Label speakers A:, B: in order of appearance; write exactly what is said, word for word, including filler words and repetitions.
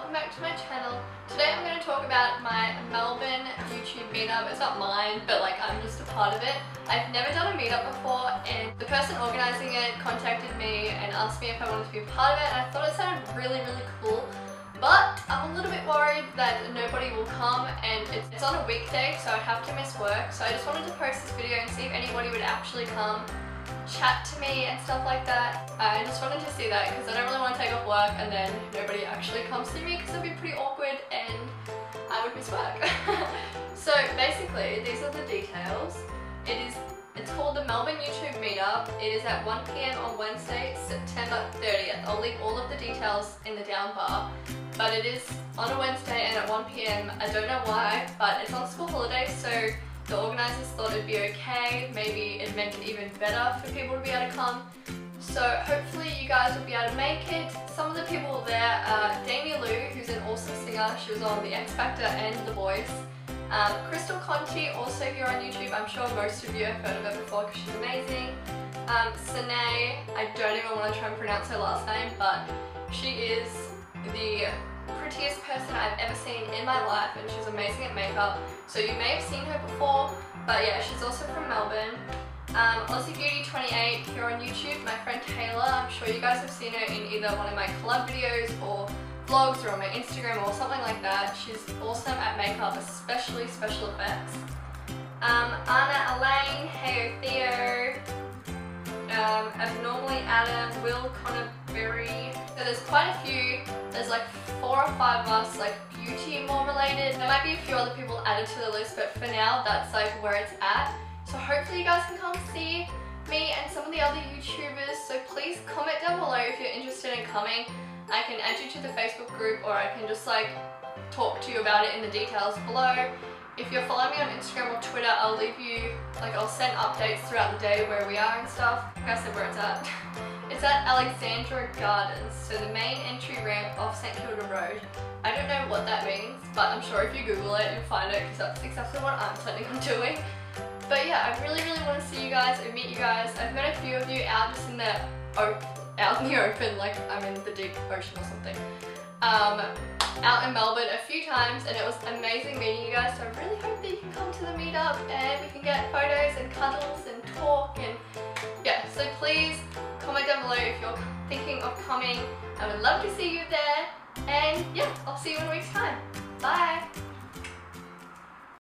A: welcome back to my channel. Today I'm going to talk about my Melbourne YouTube meetup. It's not mine, but like I'm just a part of it. I've never done a meetup before, and the person organising it contacted me and asked me if I wanted to be a part of it, and I thought it sounded really really cool. But I'm a little bit worried that nobody will come, and it's, it's on a weekday, so I'd have to miss work. So I just wanted to post this video and see if anybody would actually come, chat to me and stuff like that. I just wanted to see that because I don't really want to take off work and then nobody actually comes to me, because it'd be pretty awkward and I would miss work. So basically, these are the details. It is It's called the Melbourne YouTube Meetup. It is at one p m on Wednesday, September thirtieth. I'll leave all of the details in the down bar. But it is on a Wednesday and at one p m I don't know why, but it's on school holidays, so the organisers thought it'd be okay. Maybe it'd make it even better for people to be able to come. So hopefully you guys will be able to make it. Some of the people there are Damie Lou, who's an awesome singer. She was on The X Factor and The Voice. Um, Crystal Conti, also here on YouTube. I'm sure most of you have heard of her before because she's amazing. Um, Sine, I don't even want to try and pronounce her last name, but she is the prettiest person I've ever seen in my life, and she's amazing at makeup. So you may have seen her before, but yeah, she's also from Melbourne. Um, Aussie Beauty twenty-eight here on YouTube, my friend Taylor. I'm sure you guys have seen her in either one of my collab videos or vlogs or on my Instagram or something like that. She's awesome at makeup, especially special effects. Um, Anna Elaine, Heyo Theo, um, Abnormally Adam, Will Connerberry. So there's quite a few. There's like four or five of us, like beauty more related. There might be a few other people added to the list, but for now that's like where it's at. So hopefully you guys can come see me and some of the other YouTubers. So please comment down below if you're interested in coming. I can add you to the Facebook group, or I can just like talk to you about it in the details below. If you're following me on Instagram or Twitter, I'll leave you, like I'll send updates throughout the day where we are and stuff. Like I said, where it's at. It's at Alexandra Gardens, so the main entry ramp off St Kilda Road. I don't know what that means, but I'm sure if you Google it, you'll find it, because that's exactly what I'm planning on doing. But yeah, I really really want to see you guys and meet you guys. I've met a few of you out just in the open. out in the open, like I'm in the deep ocean or something, um, out in Melbourne a few times, and it was amazing meeting you guys. So I really hope that you can come to the meetup and we can get photos and cuddles and talk, and yeah, so please comment down below if you're thinking of coming. I would love to see you there, and yeah, I'll see you in a week's time. Bye!